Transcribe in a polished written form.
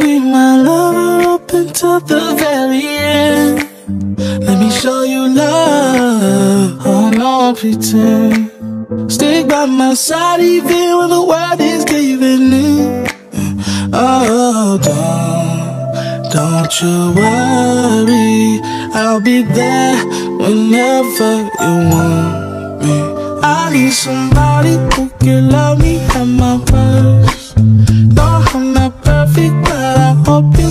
be my lover up until the very end. Let me show you love, oh no pretend. Stick by my side even when the world is caving in. Oh, don't you worry, I'll be there whenever you want me. I need somebody who can love me at my worst. No, I'm not perfect, but I hope